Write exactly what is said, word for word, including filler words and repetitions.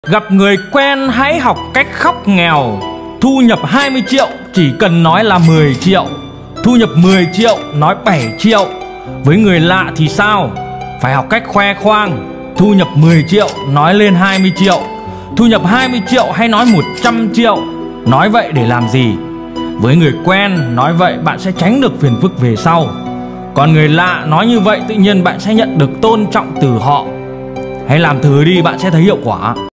Gặp người quen hãy học cách khóc nghèo. Thu nhập hai mươi triệu chỉ cần nói là mười triệu. Thu nhập mười triệu nói bảy triệu. Với người lạ thì sao? Phải học cách khoe khoang. Thu nhập mười triệu nói lên hai mươi triệu. Thu nhập hai mươi triệu hay nói một trăm triệu. Nói vậy để làm gì? Với người quen nói vậy bạn sẽ tránh được phiền phức về sau. Còn người lạ nói như vậy tự nhiên bạn sẽ nhận được tôn trọng từ họ. Hãy làm thử đi, bạn sẽ thấy hiệu quả.